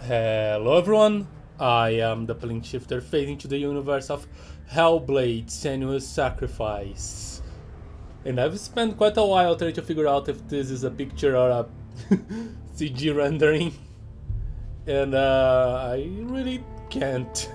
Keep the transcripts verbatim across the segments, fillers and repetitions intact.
Hello everyone, I am the Plane Shifter fading to the universe of Hellblade, Senua's Sacrifice. And I've spent quite a while trying to figure out if this is a picture or a C G rendering. And uh, I really can't.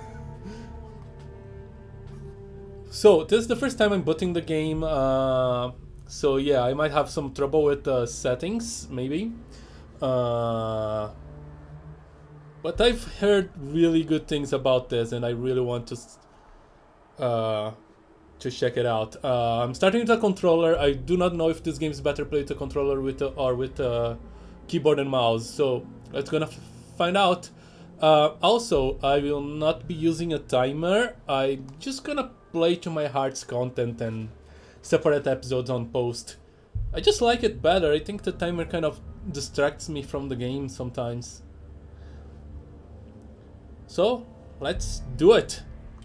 So, this is the first time I'm booting the game, uh, so yeah, I might have some trouble with the settings, maybe. Uh, But I've heard really good things about this, and I really want to uh, to check it out. Uh, I'm starting with a controller. I do not know if this game is better played with a controller with a, or with a keyboard and mouse. So let's gonna f find out. Uh, also, I will not be using a timer. I'm just gonna play to my heart's content and separate episodes on post. I just like it better. I think the timer kind of distracts me from the game sometimes. So, let's do it!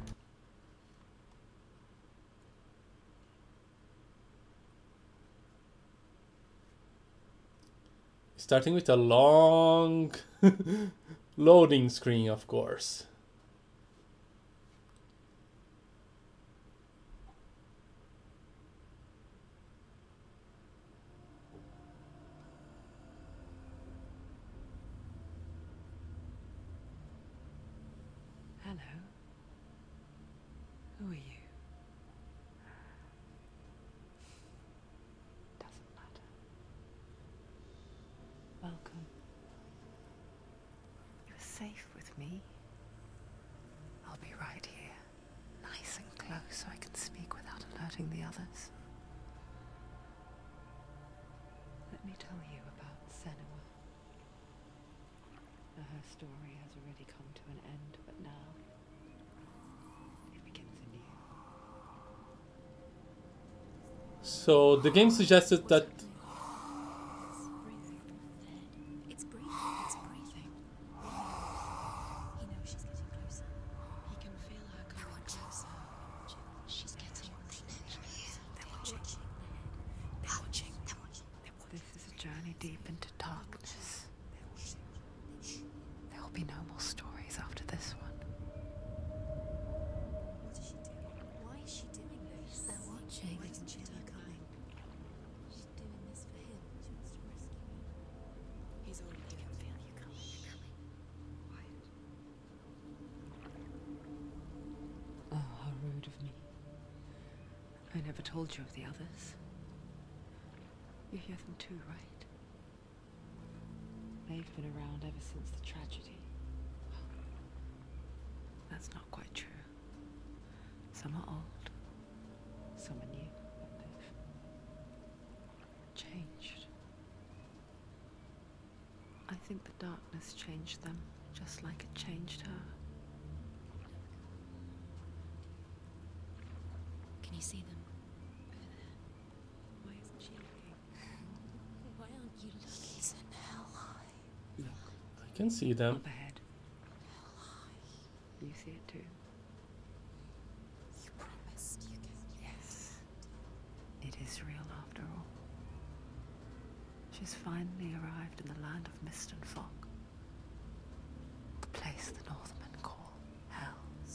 Starting with a long loading screen, of course. Who are you? Doesn't matter. Welcome. You're safe with me. I'll be right here, nice and close so I can speak without alerting the others. Let me tell you about Senua. Now, her story has already come to an end, but now So the game suggested that It's breathing. It's breathing. He knows she's getting closer. He can feel her coming closer. She's getting closer. They're watching. They're watching. They're watching. This is a journey deep into darkness. There will be no more stories after this one. What is she doing? Why is she doing this? They're watching. Why isn't she coming? She's doing this for him. She wants to rescue him. He's already can feel you coming. You're coming. Quiet. Oh, how rude of me. I never told you of the others. You hear them too, right? They've been around ever since the tragedy. That's not quite true. Some are old, some are new, but they've changed. I think the darkness changed them, just like it changed her. Can you see them? Over there. Why isn't she looking? Why aren't you looking? He's in hell high. Look, I can see them. up ahead. Hell high. You see it too? You promised you could. Yes. It is real after all. She's finally arrived in the land of mist and fog. The place the Northmen call Hell.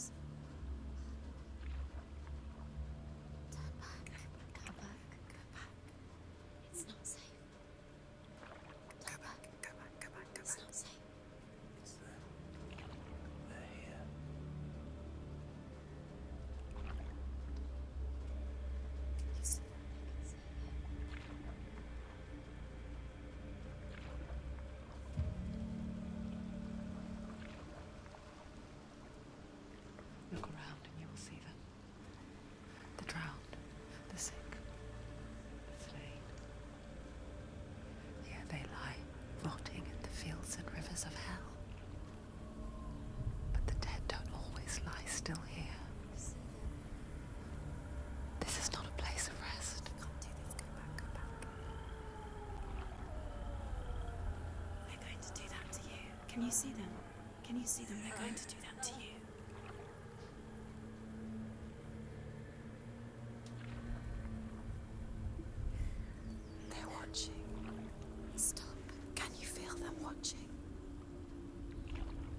Turn back. Go back. Go back. It's not safe. Go back. Go back. Go back. Go back. It's not safe. It's them. They're here. You see them? I can see it. Look around and you will see them. The drowned, the sick, the slain. Here they lie, rotting in the fields and rivers of hell. But the dead don't always lie still here. This is not a place of rest. You can't do this. Go back. Go back. They're going to do that to you. Can you see them? Can you see them? They're going to do that to you. They're watching. Stop. Can you feel them watching?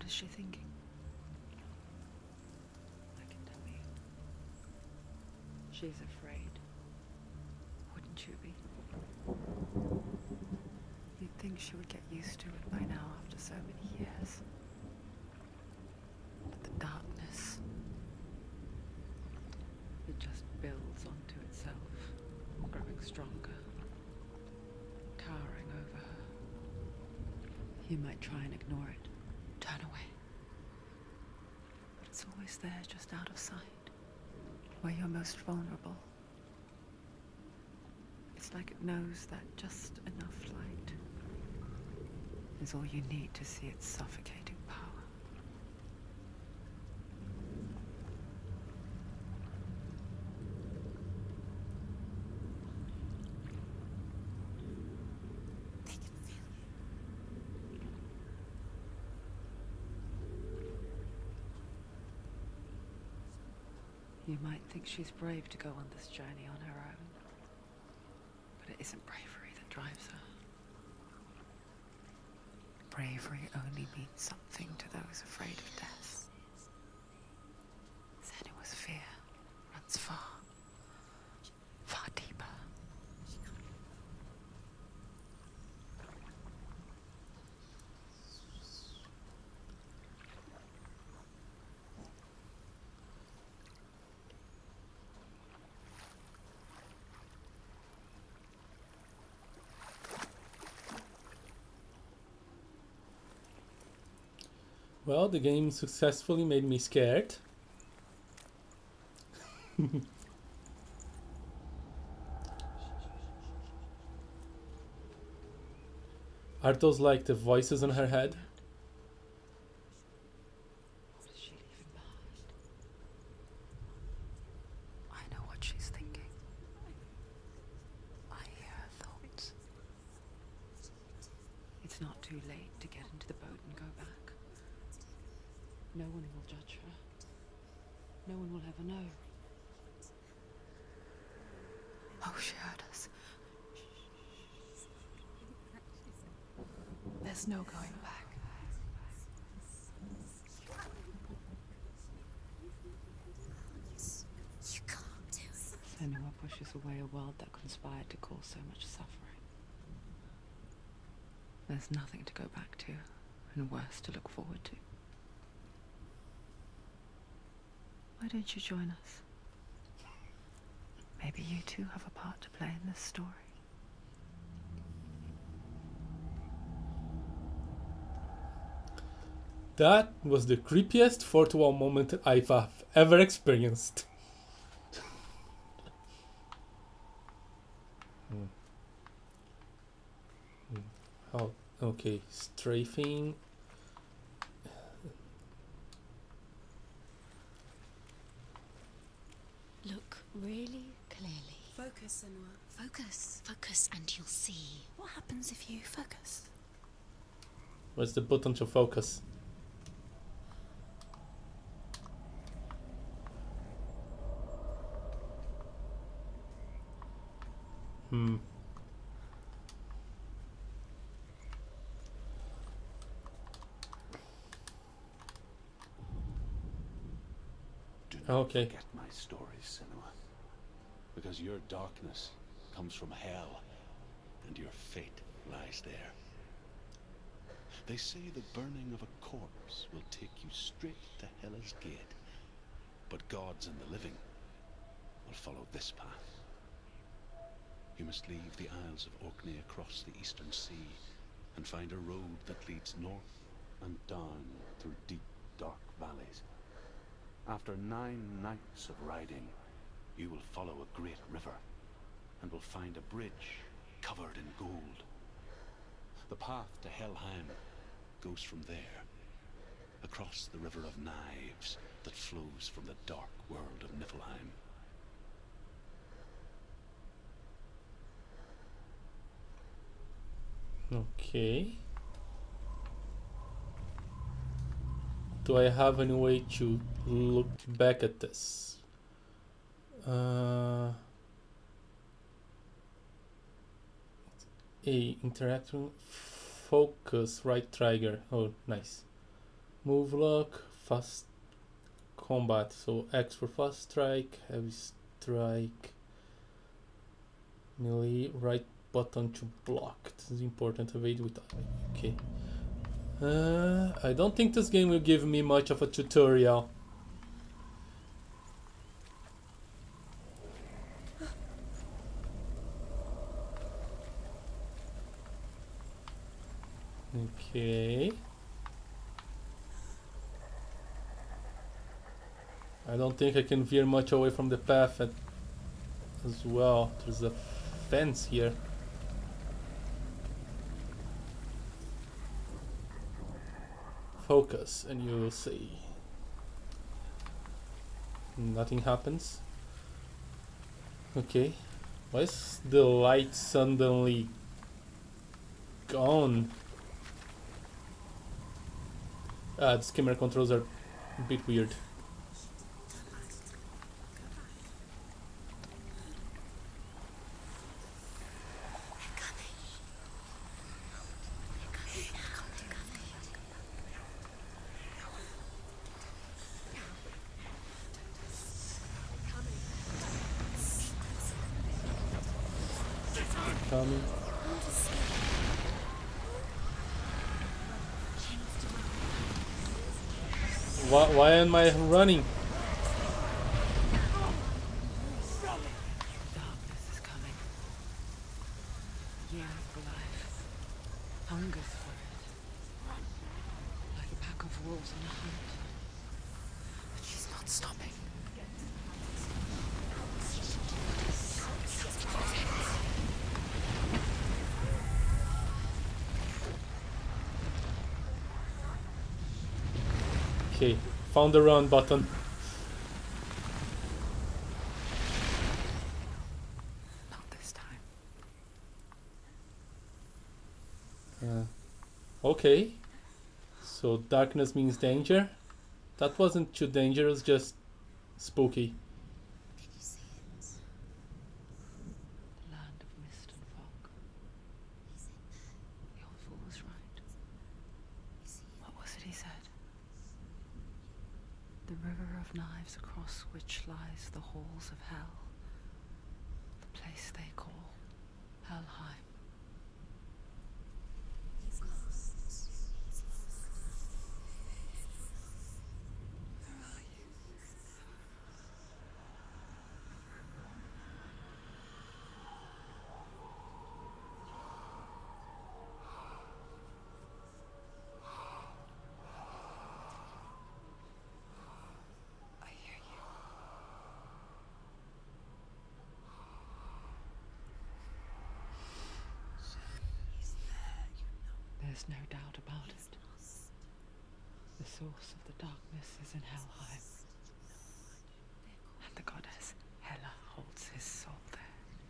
is she thinking? I can tell you. She's afraid. Wouldn't you be? You'd think she would get used to it by now after so many years. But the darkness, it just builds onto itself, growing stronger, towering over her. You might try and ignore it, turn away. But it's always there, just out of sight, where you're most vulnerable. It's like it knows that just enough light is all you need to see its suffocating power. They can feel you. You might think she's brave to go on this journey on her own, but it isn't bravery that drives her. Bravery only means something to those afraid of death. Senua's fear runs far, far deeper. Well, the game successfully made me scared. Are those like the voices in her head? What is she leaving behind? I know what she's thinking. I hear her thoughts. It's not too late to get into the boat and go back. No one will judge her. No one will ever know. Oh, she heard us. There's no going back. You can't do it. Senua pushes away a world that conspired to cause so much suffering. There's nothing to go back to, and worse to look forward to. Why don't you join us? Maybe you two have a part to play in this story. That was the creepiest four to one moment I've ever experienced. Hmm. Hmm. Oh, okay, strafing. Look really clearly. Focus, Senua. Focus, focus, and you'll see. What happens if you focus? Where's the button to focus? Hmm. Do not Okay. forget my stories, Senua. Because your darkness comes from hell, and your fate lies there. They say the burning of a corpse will take you straight to Hela's gate, but gods and the living will follow this path. You must leave the Isles of Orkney across the eastern sea and find a road that leads north and down through deep, dark valleys. After nine nights of riding, you will follow a great river and will find a bridge covered in gold. The path to Helheim goes from there, across the river of knives that flows from the dark world of Niflheim. Okay. Do I have any way to look back at this? Uh, a interacting focus right trigger. Oh, nice. Move lock, fast combat. So X for fast strike, heavy strike, melee, right button to block. This is important. Evade with. Okay. Uh, I don't think this game will give me much of a tutorial. Okay. I don't think I can veer much away from the path at, as well. There's a fence here. Focus and you will see. Nothing happens. Okay. Why is the light suddenly gone? Ah, the camera controls are a bit weird. Coming. Why, why am I running? Darkness is coming. Yearns for life. Hungers for it. Like a pack of wolves on a hunt. But she's not stopping. Okay, found the run button. Not this time. Uh, okay, so darkness means danger. That wasn't too dangerous, just spooky. Did you see it? The land of mist and fog. He's in there. The old fool was right. Is he? What was it he said? The river of knives across which lies the halls of hell. The place they call Helheim. He's lost. He's lost. Where are you? I hear you. He's there, you know. There's no doubt about it. The source of the darkness is in Helheim. And the goddess Hela holds his soul there.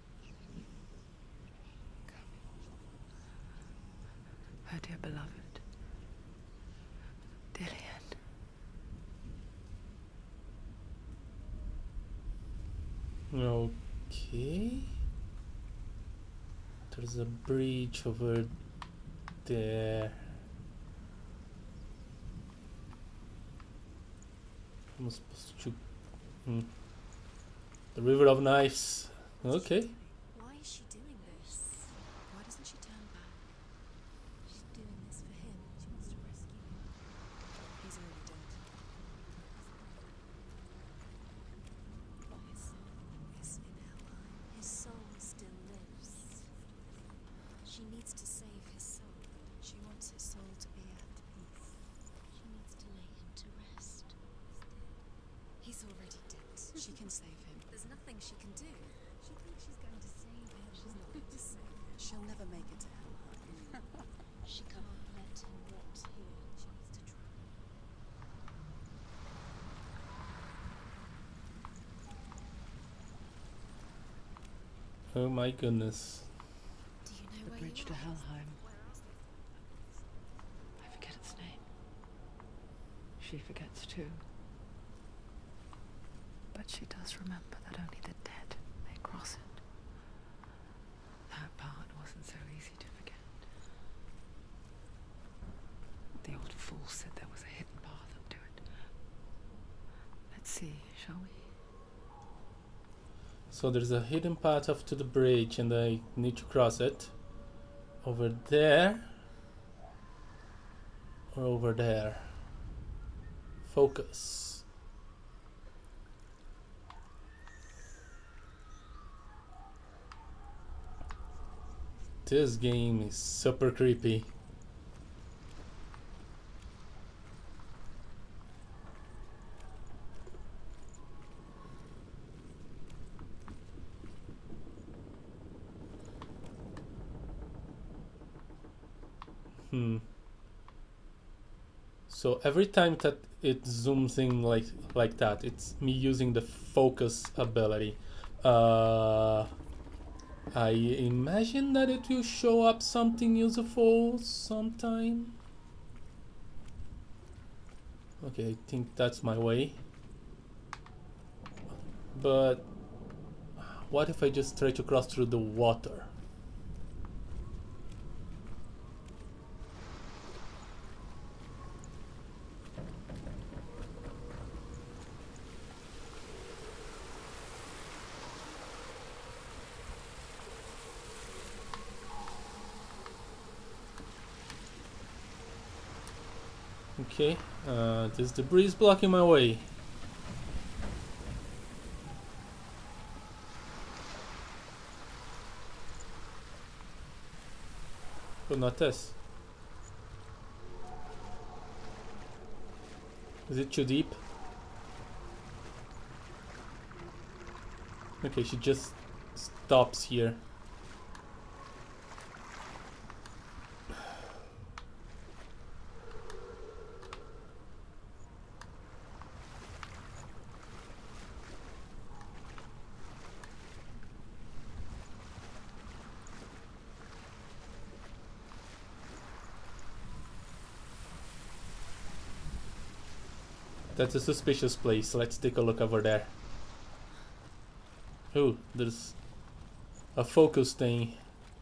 Her dear beloved, Dillian. Okay. There's a bridge over there. I'm supposed to. Hmm. The River of Knives. Okay. Why is she doing this? Why doesn't she turn back? She's doing this for him. She wants to rescue him. He's already dead. But his soul is in Helheim. His soul still lives. She needs to save his soul. She wants his soul to be at peace. She needs to lay him to rest. He's already dead. She can save him. There's nothing she can do. She thinks she's going to save him. She's not going to save him. She'll never make it to Helheim. She can't let him rot here. She needs to try. Oh my goodness. Do you know The where bridge you to are? Helheim. Where else? I forget its name. She forgets too. But she does remember that only the dead may cross it. That part wasn't so easy to forget. The old fool said there was a hidden see, shall we? So there's a hidden path up to the bridge and I need to cross it. Over there. Or over there. Focus. This game is super creepy. Hmm. So every time that it zooms in like like that, it's me using the focus ability. Uh, I imagine that it will show up something useful sometime. Okay, I think that's my way. But what if I just try to cross through the water? Okay, uh, this debris is blocking my way. But not this. Is it too deep? Okay, she just stops here. That's a suspicious place. Let's take a look over there. Oh, there's a focus thing.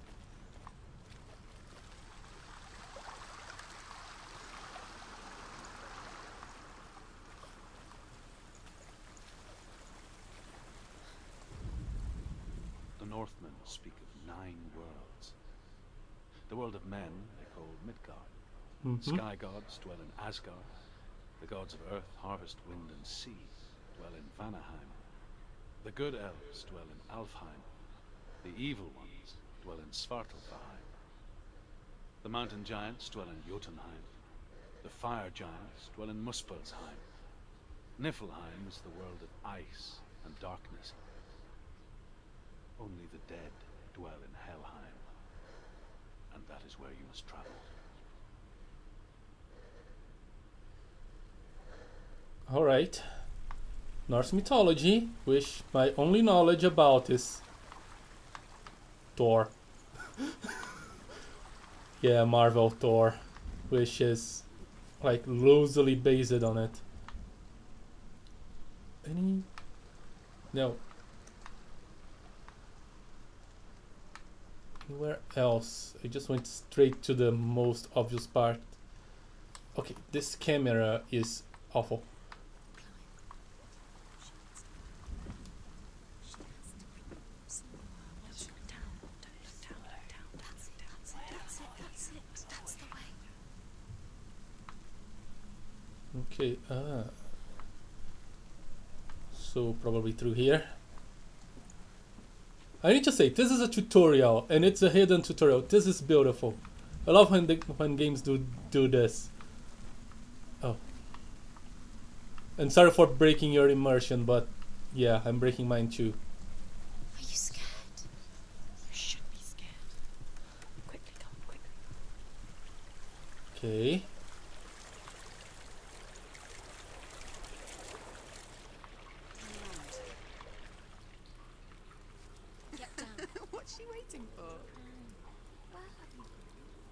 The Northmen speak of nine worlds. The world of men they call Midgard. Mm-hmm. Sky gods dwell in Asgard. The gods of earth, harvest, wind, and sea dwell in Vanaheim. The good elves dwell in Alfheim. The evil ones dwell in Svartalfheim. The mountain giants dwell in Jotunheim. The fire giants dwell in Muspelheim. Niflheim is the world of ice and darkness. Only the dead dwell in Helheim. And that is where you must travel. Alright. Norse mythology, which my only knowledge about is Thor. Yeah, Marvel Thor, which is like loosely based on it. Any? No. Anywhere else? I just went straight to the most obvious part. Okay, this camera is awful. Okay, ah. So probably through here. I need to say, this is a tutorial, and it's a hidden tutorial. This is beautiful. I love when, the, when games do, do this. Oh. And sorry for breaking your immersion, but yeah, I'm breaking mine too. Are you scared? You should be scared. Quickly, come, quickly. Okay. Get down. What's she waiting for? Where have you been?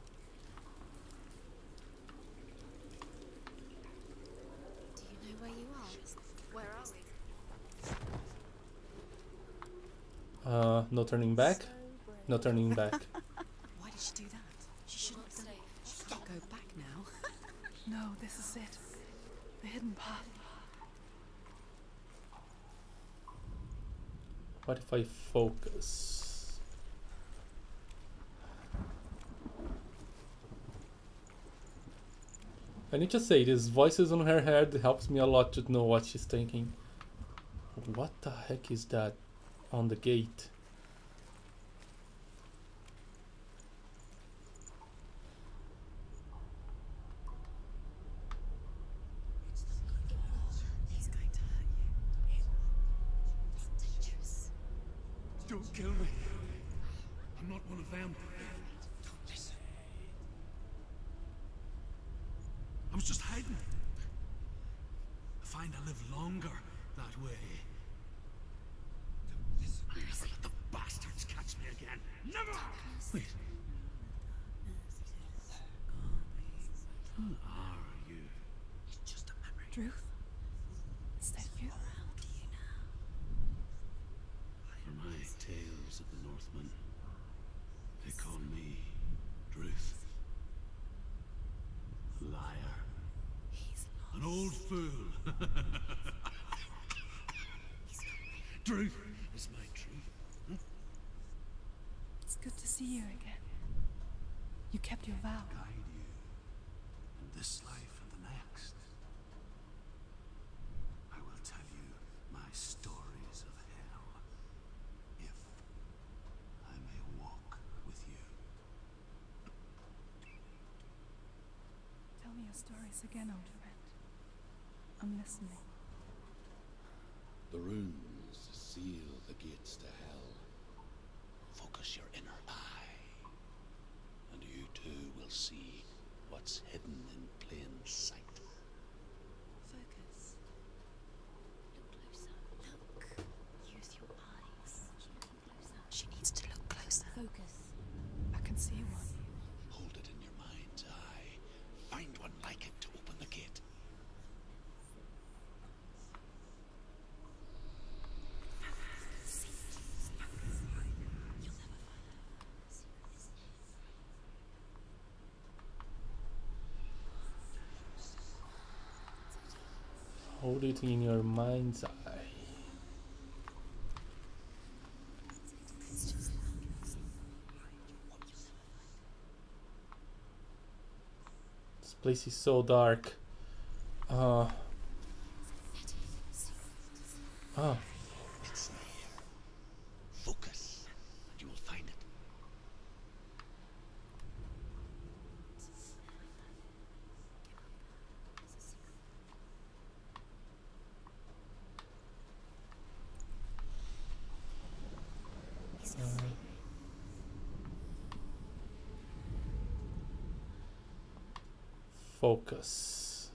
Do you know where you are? Where are we? Uh, no turning back. No turning back. Why did she do that? She shouldn't have done it. She can't go back now. No, this is it. The hidden path. What if I focus? I need to say, this voices on her head helps me a lot to know what she's thinking. What the heck is that on the gate? He's going to hurt you. It's dangerous. Don't kill me. I'm not one of them. Don't listen. I was just hiding. I find I live longer that way. Never let the bastards catch me again. Never! Wait. Who are you? It's just a memory. Truth? Is that you? Around you now. For my tales of the Northmen, they call me Druth. A liar. He's An old fool. Druth is my truth. Huh? It's good to see you again. You kept your vow. Guide you in this life and the next. I will tell you my stories of hell, if I may walk with you. Tell me your stories again, old friend. I'm listening. The runes seal the gates to hell. Focus your inner eye, and you too will see what's hidden in plain sight. Focus. Look closer. Look. Use your eyes. Look closer. She needs to look closer. Focus. I can see one. Hold it in your mind's eye. Find one like it to open the gate. Hold it in your mind's eye. This place is so dark. Uh. Ah. It's near. Focus, and you will find it. Focus.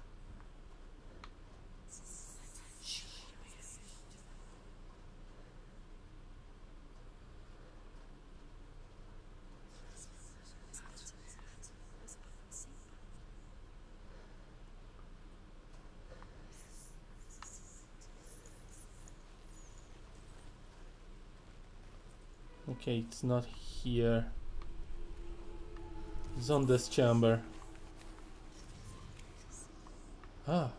Okay, it's not here. It's on this chamber. Ah.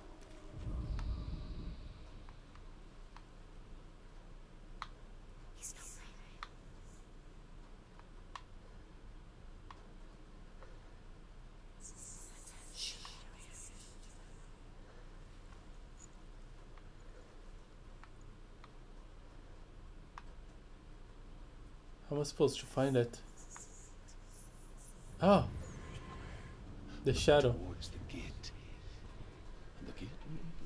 How am I supposed to find it? Oh, the shadow. Towards the gate. And the gate will open.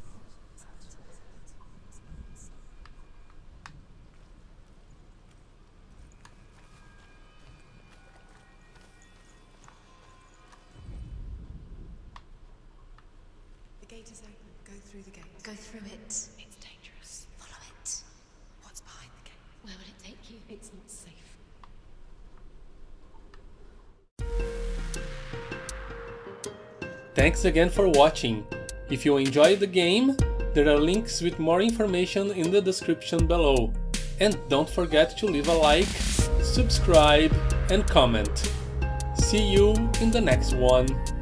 The gate is open. Go through the gate. Go through it. It's dangerous. Follow it. What's behind the gate? Where will it take you? It's not safe. Thanks again for watching. If you enjoyed the game, there are links with more information in the description below. And don't forget to leave a like, subscribe and comment. See you in the next one.